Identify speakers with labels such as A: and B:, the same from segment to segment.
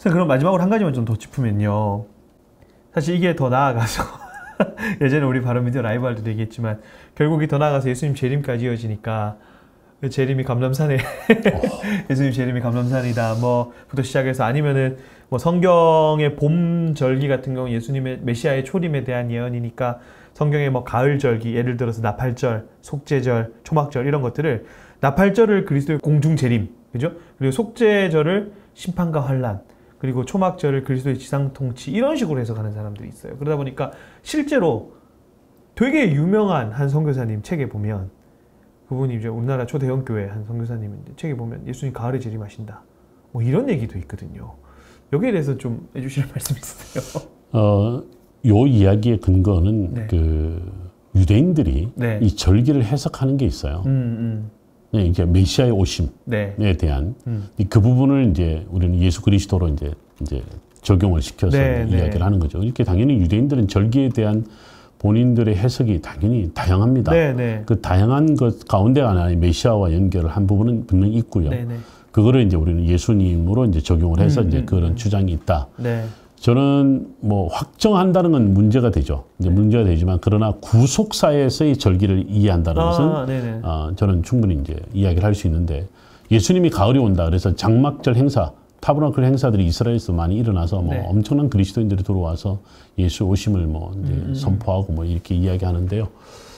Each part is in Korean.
A: 그럼 마지막으로 한 가지만 좀 더 짚으면요. 사실 이게 더 나아가서 예전에 우리 바른미디어 라이브 할 때도 얘기했지만 결국이 더 나아가서 예수님 재림까지 이어지니까 재림이 감람산에 예수님 재림이 감람산이다 뭐부터 시작해서 아니면은 뭐 성경의 봄 절기 같은 경우 예수님의 메시아의 초림에 대한 예언이니까 성경의 뭐 가을 절기 예를 들어서 나팔절, 속죄절, 초막절 이런 것들을 나팔절을 그리스도의 공중 재림 그죠? 그리고 속죄절을 심판과 환란 그리고 초막절을 그리스도의 지상 통치 이런 식으로 해석하는 사람들이 있어요. 그러다 보니까 실제로 되게 유명한 한 선교사님 책에 보면 그분이 이제 우리나라 초대형 교회 한 선교사님인데 책에 보면 예수님 가을에 재림하신다. 뭐 이런 얘기도 있거든요. 여기에 대해서 좀 해주실 말씀 있으세요?
B: 요 이야기의 근거는
A: 네.
B: 그 유대인들이
A: 네.
B: 이 절기를 해석하는 게 있어요. 네, 이제 메시아의 오심에
A: 네.
B: 대한 그 부분을 이제 우리는 예수 그리스도로 이제 적용을 시켜서
A: 네,
B: 이야기를
A: 네.
B: 하는 거죠. 이렇게 당연히 유대인들은 절기에 대한 본인들의 해석이 당연히 다양합니다.
A: 네, 네.
B: 그 다양한 것 가운데 하나의 메시아와 연결을 한 부분은 분명히 있고요.
A: 네, 네.
B: 그거를 이제 우리는 예수님으로 이제 적용을 해서 이제 그런 주장이 있다.
A: 네.
B: 저는 뭐 확정한다는 건 문제가 되죠. 이제 문제가 되지만 그러나 구속사에서의 절기를 이해한다는 것은 저는 충분히 이제 이야기를 할 수 있는데 예수님이 가을이 온다. 그래서 장막절 행사, 타버나클 행사들이 이스라엘에서 많이 일어나서 뭐 엄청난 그리스도인들이 들어와서 예수 오심을 뭐 이제 선포하고 뭐 이렇게 이야기하는데요.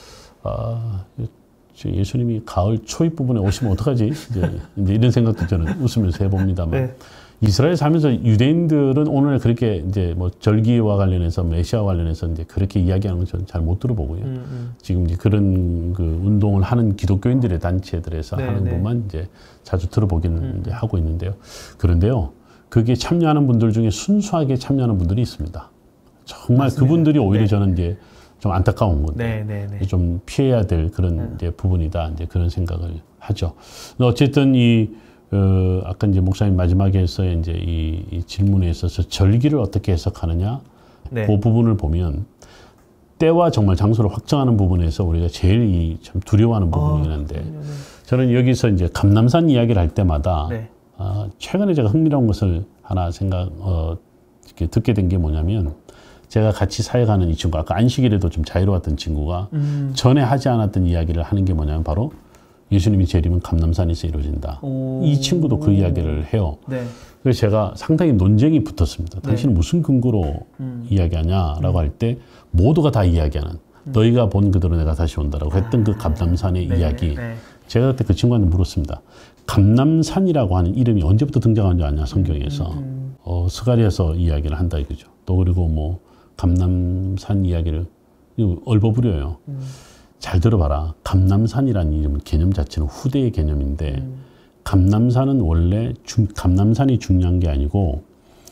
B: 예수님이 가을 초입 부분에 오시면 어떡하지? 이제 이런 생각도 저는 웃으면서 해봅니다만.
A: 네.
B: 이스라엘 살면서 유대인들은 오늘 그렇게 이제 뭐 절기와 관련해서 메시아와 관련해서 이제 그렇게 이야기하는 건 저는 잘 못 들어보고요. 지금 이제 그런 그 운동을 하는 기독교인들의 단체들에서 하는 것만 이제 자주 들어보기는 이제 하고 있는데요. 그런데요, 거기에 참여하는 분들 중에 순수하게 참여하는 분들이 있습니다. 정말 맞습니다. 그분들이 오히려 저는 이제 좀 안타까운 건데 좀 피해야 될 그런 이제 부분이다. 이제 그런 생각을 하죠. 어쨌든 아까 이제 목사님 마지막에 서 이제 이 질문에 있어서 절기를 어떻게 해석하느냐 그 부분을 보면 때와 정말 장소를 확정하는 부분에서 우리가 제일 참 두려워하는 부분이긴 한데 저는 여기서 이제 감람산 이야기를 할 때마다 최근에 제가 흥미로운 것을 하나 이렇게 듣게 된 게 뭐냐면 제가 같이 사역하는 이 친구 아까 안식일에도 좀 자유로웠던 친구가 전에 하지 않았던 이야기를 하는 게 뭐냐면 바로 예수님이 재림은 감람산에서 이루어진다. 이 친구도 그 이야기를 해요. 그래서 제가 상당히 논쟁이 붙었습니다. 당신은 무슨 근거로 이야기하냐라고 할 때 모두가 다 이야기하는 너희가 본 그대로 내가 다시 온다라고 했던 그 감람산의 이야기. 제가 그때 그 친구한테 물었습니다. 감람산이라고 하는 이름이 언제부터 등장한 줄 아냐 성경에서. 스가랴서 이야기를 한다 이거죠. 또 그리고 뭐 감람산 이야기를 얼버무려요. 잘 들어봐라. 감람산이라는 이름은 개념 자체는 후대의 개념인데 감람산은 원래 감람산이 중요한 게 아니고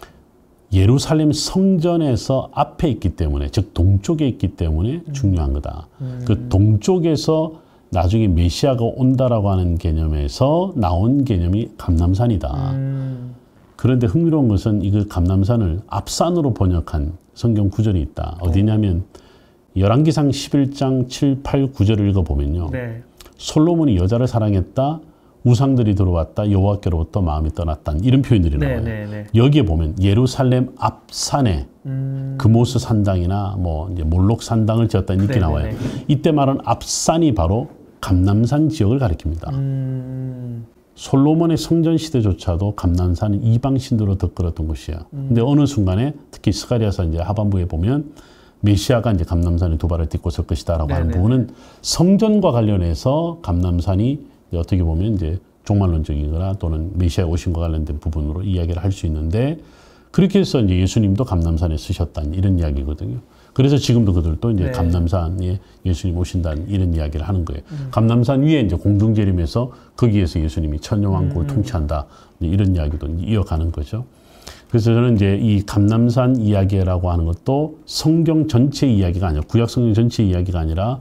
B: 예루살렘 성전에서 앞에 있기 때문에 즉 동쪽에 있기 때문에 중요한 거다. 그 동쪽에서 나중에 메시아가 온다라고 하는 개념에서 나온 개념이 감람산이다. 그런데 흥미로운 것은 이 감람산을 앞산으로 번역한 성경 구절이 있다. 어디냐면 열왕기상 11장 7, 8, 9절을 읽어보면요. 솔로몬이 여자를 사랑했다. 우상들이 들어왔다. 여호와께로부터 마음이 떠났다. 이런 표현들이 나와요. 여기에 보면 예루살렘 앞산에 그모스 산당이나 뭐 이제 몰록 산당을 지었다 이렇게 나와요. 이때 말한 앞산이 바로 감람산 지역을 가리킵니다. 솔로몬의 성전 시대조차도 감람산은 이방 신도로 덧걸었던 곳이에요. 근데 어느 순간에 특히 스가랴서 이제 하반부에 보면 메시아가 이제 감람산에 두 발을 딛고 설 것이다라고 하는 부분은 성전과 관련해서 감람산이 어떻게 보면 이제 종말론적이거나 또는 메시아의 오심과 관련된 부분으로 이야기를 할 수 있는데 그렇게 해서 이제 예수님도 감람산에 쓰셨다는 이런 이야기거든요. 그래서 지금도 그들도 이제 감람산에 예수님 오신다는 이런 이야기를 하는 거예요. 감람산 위에 이제 공중재림에서 거기에서 예수님이 천년왕국을 통치한다. 이런 이야기도 이어가는 거죠. 그래서 저는 이제 이 감람산 이야기라고 하는 것도 성경 전체 이야기가 아니라 구약 성경 전체 이야기가 아니라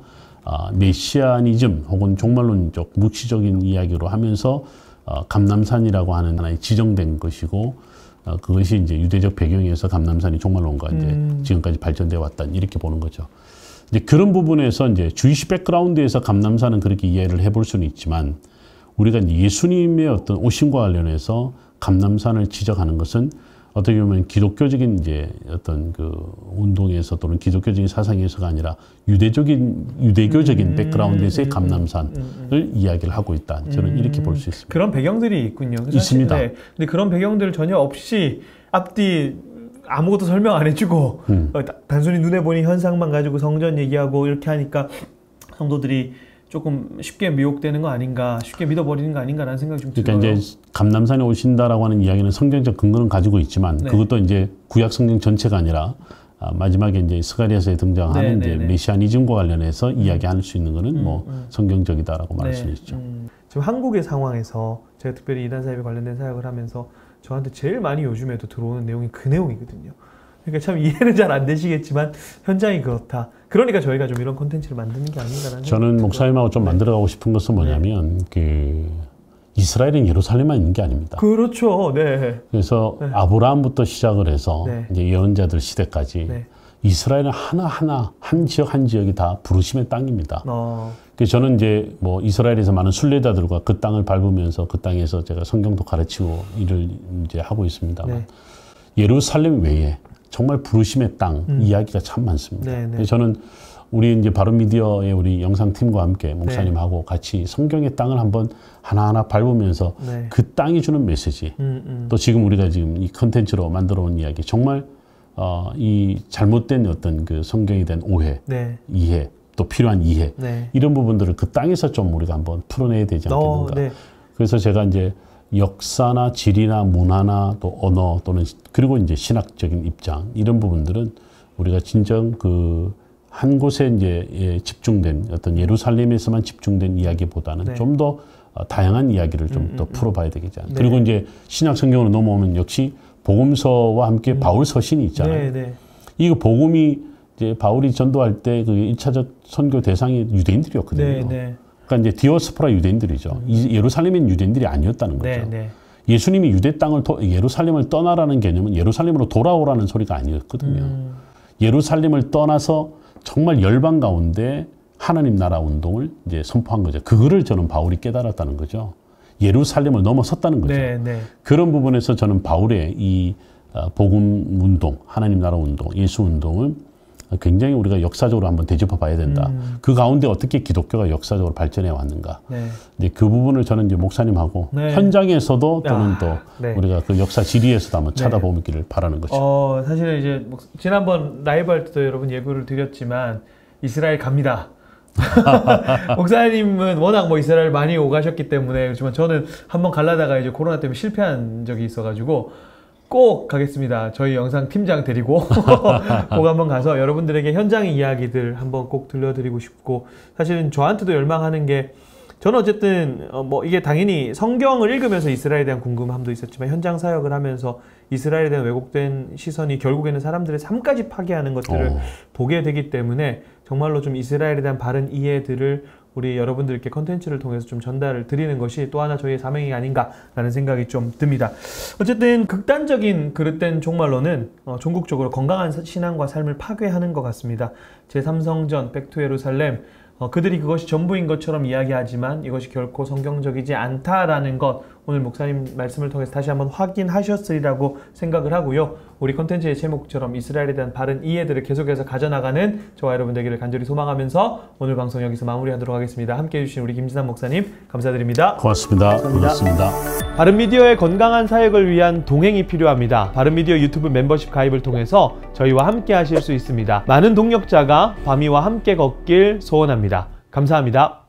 B: 메시아니즘 혹은 종말론적 묵시적인 이야기로 하면서 감람산이라고 하는 하나의 지정된 것이고 그것이 이제 유대적 배경에서 감람산이 종말론과 이제 지금까지 발전되어 왔다 이렇게 보는 거죠. 이제 그런 부분에서 이제 주이시 백그라운드에서 감람산은 그렇게 이해를 해볼 수는 있지만 우리가 이제 예수님의 어떤 오심과 관련해서 감람산을 지적하는 것은 어떻게 보면 기독교적인 이제 어떤 그 운동에서 또는 기독교적인 사상에서가 아니라 유대교적인 백그라운드에서의 감람산을 이야기를 하고 있다. 저는 이렇게 볼 수 있습니다.
A: 그런 배경들이 있군요.
B: 있습니다.
A: 네. 근데 그런 배경들 전혀 없이 앞뒤 아무것도 설명 안 해주고 단순히 눈에 보니 현상만 가지고 성전 얘기하고 이렇게 하니까 성도들이 조금 쉽게 미혹되는 거 아닌가, 쉽게 믿어버리는 거 아닌가라는 생각이 좀 들어요.
B: 그러니까 이제 감람산에 오신다라고 하는 이야기는 성경적 근거는 가지고 있지만
A: 네.
B: 그것도 이제 구약 성경 전체가 아니라 마지막에 이제 스가랴서에 등장하는 이제 메시아니즘과 관련해서 이야기할 수 있는 거는 뭐 성경적이다라고 말할 수 있죠.
A: 지금 한국의 상황에서 제가 특별히 이단 사역에 관련된 사역을 하면서 저한테 제일 많이 요즘에도 들어오는 내용이 그 내용이거든요. 그러니까 참 이해는 잘 안 되시겠지만 현장이 그렇다. 그러니까 저희가 좀 이런 콘텐츠를 만드는 게 아닌가라는.
B: 저는 목사님하고 좀 만들어가고 싶은 것은 뭐냐면 그 이스라엘은 예루살렘만 있는 게 아닙니다.
A: 그렇죠. 네.
B: 그래서 아브라함부터 시작을 해서 이제 예언자들 시대까지 이스라엘은 하나하나 한 지역 한 지역이 다 부르심의 땅입니다. 그래서 저는 이제 뭐 이스라엘에서 많은 순례자들과 그 땅을 밟으면서 그 땅에서 제가 성경도 가르치고 일을 이제 하고 있습니다만 예루살렘 외에 정말 부르심의 땅 이야기가 참 많습니다. 그래서 저는 우리 이제 바른미디어의 우리 영상팀과 함께 목사님하고 같이 성경의 땅을 한번 하나하나 밟으면서 그 땅이 주는 메시지 또 지금 우리가 지금 이 컨텐츠로 만들어 온 이야기 정말 이 잘못된 어떤 그 성경에 대한 오해, 이해 또 필요한 이해 이런 부분들을 그 땅에서 좀 우리가 한번 풀어내야 되지 않겠는가. 그래서 제가 이제 역사나 지리나 문화나 또 언어 또는 그리고 이제 신학적인 입장 이런 부분들은 우리가 진정 그 한 곳에 이제 집중된 어떤 예루살렘에서만 집중된 이야기보다는 좀 더 다양한 이야기를 좀 더 풀어봐야 되겠지 않나. 그리고 이제 신약 성경으로 넘어오면 역시 복음서와 함께 바울 서신이 있잖아요. 이거 복음이 이제 바울이 전도할 때 그 1차적 선교 대상이 유대인들이었거든요. 그러니까 이제 디오스포라 유대인들이죠. 예루살렘인 유대인들이 아니었다는 거죠. 예수님이 유대 땅을 예루살렘을 떠나라는 개념은 예루살렘으로 돌아오라는 소리가 아니었거든요. 예루살렘을 떠나서 정말 열방 가운데 하나님 나라 운동을 이제 선포한 거죠. 그거를 저는 바울이 깨달았다는 거죠. 예루살렘을 넘어섰다는 거죠. 그런 부분에서 저는 바울의 이 복음 운동, 하나님 나라 운동, 예수 운동을 굉장히 우리가 역사적으로 한번 되짚어 봐야 된다. 그 가운데 어떻게 기독교가 역사적으로 발전해 왔는가. 이제 그 부분을 저는 이제 목사님하고 현장에서도 또는 또 우리가 그 역사 지리에서도 한번 찾아보기를 바라는 거죠.
A: 사실은 이제 지난번 라이브 할 때도 여러분 예고를 드렸지만 이스라엘 갑니다. 목사님은 워낙 뭐 이스라엘 많이 오가셨기 때문에 그렇지만 저는 한번 가려다가 이제 코로나 때문에 실패한 적이 있어가지고 꼭 가겠습니다. 저희 영상 팀장 데리고 꼭 한번 가서 여러분들에게 현장의 이야기들 한번 꼭 들려드리고 싶고 사실은 저한테도 열망하는 게 저는 어쨌든 뭐 이게 당연히 성경을 읽으면서 이스라엘에 대한 궁금함도 있었지만 현장 사역을 하면서 이스라엘에 대한 왜곡된 시선이 결국에는 사람들의 삶까지 파괴하는 것들을 보게 되기 때문에 정말로 좀 이스라엘에 대한 바른 이해들을 우리 여러분들께 컨텐츠를 통해서 좀 전달을 드리는 것이 또 하나 저희의 사명이 아닌가라는 생각이 좀 듭니다. 어쨌든 극단적인 그릇된 종말론은 종국적으로 건강한 신앙과 삶을 파괴하는 것 같습니다. 제3성전, 백투 예루살렘 그들이 그것이 전부인 것처럼 이야기하지만 이것이 결코 성경적이지 않다라는 것 오늘 목사님 말씀을 통해서 다시 한번 확인하셨으리라고 생각을 하고요. 우리 컨텐츠의 제목처럼 이스라엘에 대한 바른 이해들을 계속해서 가져나가는 저와 여러분 되기를 간절히 소망하면서 오늘 방송 여기서 마무리하도록 하겠습니다. 함께해 주신 우리 김진환 목사님 감사드립니다.
B: 고맙습니다. 고맙습니다.
A: 바른미디어의 건강한 사역을 위한 동행이 필요합니다. 바른미디어 유튜브 멤버십 가입을 통해서 저희와 함께 하실 수 있습니다. 많은 동력자가 바미와 함께 걷길 소원합니다. 감사합니다.